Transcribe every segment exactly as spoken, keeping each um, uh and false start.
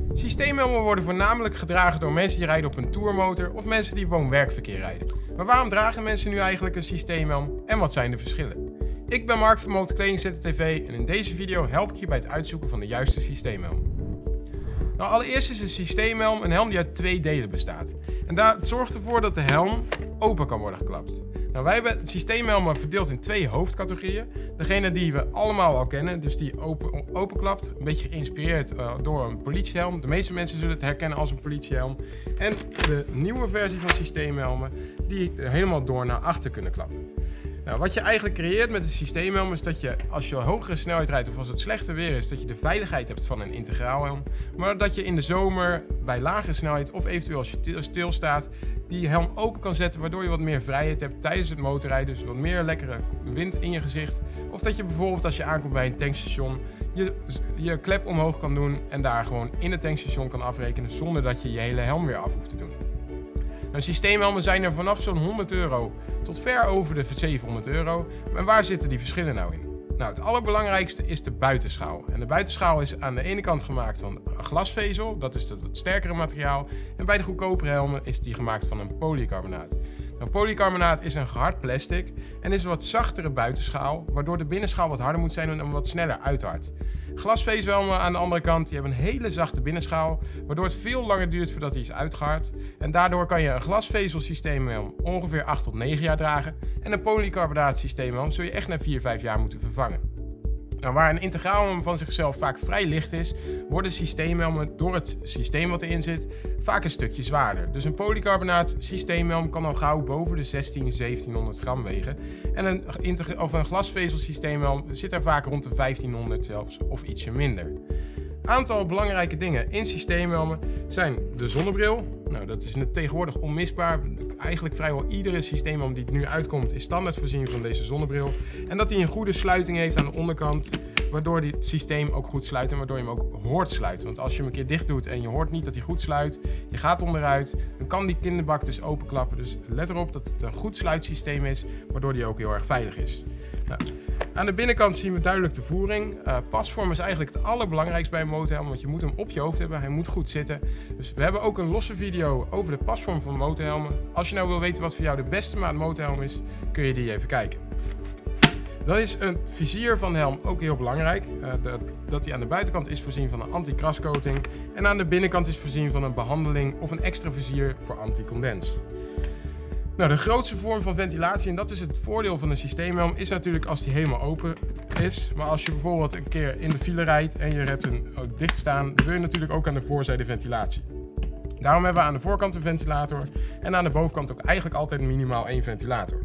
Systeemhelmen worden voornamelijk gedragen door mensen die rijden op een tourmotor of mensen die woon-werkverkeer rijden. Maar waarom dragen mensen nu eigenlijk een systeemhelm en wat zijn de verschillen? Ik ben Mark van Motorkledingcenter T V en in deze video help ik je bij het uitzoeken van de juiste systeemhelm. Nou, allereerst is een systeemhelm een helm die uit twee delen bestaat. En dat zorgt ervoor dat de helm open kan worden geklapt. Nou, wij hebben systeemhelmen verdeeld in twee hoofdcategorieën. Degene die we allemaal al kennen, dus die open, openklapt. Een beetje geïnspireerd uh, door een politiehelm. De meeste mensen zullen het herkennen als een politiehelm. En de nieuwe versie van systeemhelmen die helemaal door naar achter kunnen klappen. Nou, wat je eigenlijk creëert met een systeemhelm is dat je, als je hogere snelheid rijdt of als het slechte weer is, dat je de veiligheid hebt van een integraalhelm. Maar dat je in de zomer bij lagere snelheid of eventueel als je stilstaat, die helm open kan zetten, waardoor je wat meer vrijheid hebt tijdens het motorrijden. Dus wat meer lekkere wind in je gezicht. Of dat je bijvoorbeeld als je aankomt bij een tankstation, je, je klep omhoog kan doen en daar gewoon in het tankstation kan afrekenen zonder dat je je hele helm weer af hoeft te doen. Nou, systeemhelmen zijn er vanaf zo'n honderd euro tot ver over de zevenhonderd euro. Maar waar zitten die verschillen nou in? Nou, het allerbelangrijkste is de buitenschaal. En de buitenschaal is aan de ene kant gemaakt van glasvezel, dat is het wat sterkere materiaal. En bij de goedkopere helmen is die gemaakt van een polycarbonaat. Nou, polycarbonaat is een gehard plastic en is een wat zachtere buitenschaal, waardoor de binnenschaal wat harder moet zijn en wat sneller uithardt. Glasvezelhelmen aan de andere kant, die hebben een hele zachte binnenschaal, waardoor het veel langer duurt voordat hij is uitgehard. En daardoor kan je een glasvezelsysteemhelm ongeveer acht tot negen jaar dragen en een polycarbonaat systeemhelm zul je echt na vier vijf jaar moeten vervangen. Nou, waar een integraalhelm van zichzelf vaak vrij licht is, worden systeemhelmen door het systeem wat erin zit vaak een stukje zwaarder. Dus een polycarbonaat systeemhelm kan al gauw boven de zestien, zeventienhonderd gram wegen. En een, of een glasvezelsysteemhelm zit er vaak rond de vijftienhonderd zelfs of ietsje minder. Aantal belangrijke dingen in systeemhelmen zijn de zonnebril. Nou, dat is tegenwoordig onmisbaar. Eigenlijk vrijwel iedere systeemhelm die nu uitkomt is standaard voorzien van deze zonnebril. En dat hij een goede sluiting heeft aan de onderkant, waardoor het systeem ook goed sluit en waardoor je hem ook hoort sluiten. Want als je hem een keer dicht doet en je hoort niet dat hij goed sluit, je gaat onderuit, dan kan die kinderbak dus openklappen. Dus let erop dat het een goed sluitsysteem is, waardoor die ook heel erg veilig is. Nou, aan de binnenkant zien we duidelijk de voering. Uh, pasvorm is eigenlijk het allerbelangrijkste bij een motorhelm, want je moet hem op je hoofd hebben, hij moet goed zitten. Dus we hebben ook een losse video over de pasvorm van motorhelmen. Als je nou wil weten wat voor jou de beste maat motorhelm is, kun je die even kijken. Dan is een vizier van de helm ook heel belangrijk. Uh, de, dat hij aan de buitenkant is voorzien van een anti-krascoating en aan de binnenkant is voorzien van een behandeling of een extra vizier voor anti-condens. Nou, de grootste vorm van ventilatie, en dat is het voordeel van een systeemhelm, is natuurlijk als die helemaal open is. Maar als je bijvoorbeeld een keer in de file rijdt en je hebt hem dicht staan, wil je natuurlijk ook aan de voorzijde ventilatie. Daarom hebben we aan de voorkant een ventilator en aan de bovenkant ook eigenlijk altijd minimaal één ventilator.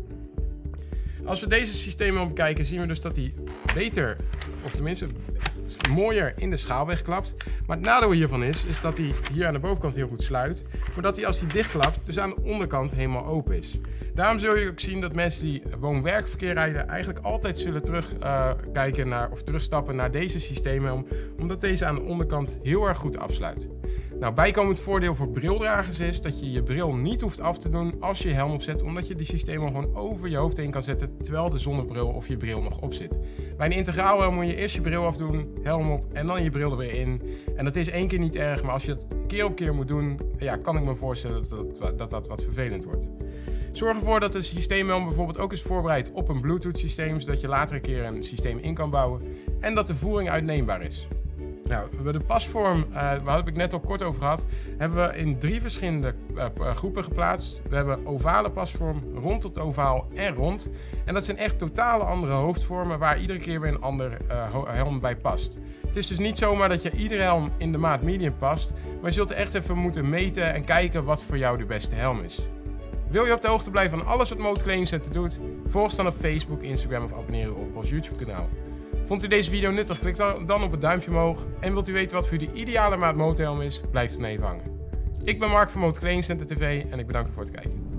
Als we deze systeemhelm bekijken, zien we dus dat hij beter, of tenminste mooier in de schaal wegklapt. Maar het nadeel hiervan is, is dat hij hier aan de bovenkant heel goed sluit, maar dat hij als hij dichtklapt, dus aan de onderkant helemaal open is. Daarom zul je ook zien dat mensen die woon-werkverkeer rijden eigenlijk altijd zullen terugkijken uh, naar of terugstappen naar deze systeemhelm, omdat deze aan de onderkant heel erg goed afsluit. Nou, bijkomend voordeel voor brildragers is dat je je bril niet hoeft af te doen als je je helm opzet, omdat je die systeemhelm gewoon over je hoofd heen kan zetten terwijl de zonnebril of je bril nog op zit. Bij een integraalhelm moet je eerst je bril afdoen, helm op en dan je bril er weer in. En dat is één keer niet erg, maar als je het keer op keer moet doen, ja, kan ik me voorstellen dat dat, dat, dat wat vervelend wordt. Zorg ervoor dat de systeemhelm bijvoorbeeld ook is voorbereid op een Bluetooth systeem, zodat je later een keer een systeem in kan bouwen en dat de voering uitneembaar is. Nou, de pasvorm, uh, waar heb ik net al kort over gehad, hebben we in drie verschillende uh, groepen geplaatst. We hebben ovale pasvorm, rond tot ovaal en rond. En dat zijn echt totale andere hoofdvormen waar iedere keer weer een ander uh, helm bij past. Het is dus niet zomaar dat je iedere helm in de maat medium past, maar je zult er echt even moeten meten en kijken wat voor jou de beste helm is. Wil je op de hoogte blijven van alles wat Motorkledingcenter doet? Volg ons dan op Facebook, Instagram of abonneer op ons YouTube kanaal. Vond u deze video nuttig? Klik dan op het duimpje omhoog. En wilt u weten wat voor u de ideale maat motorhelm is? Blijf dan even hangen. Ik ben Mark van Motorkledingcenter T V en ik bedank u voor het kijken.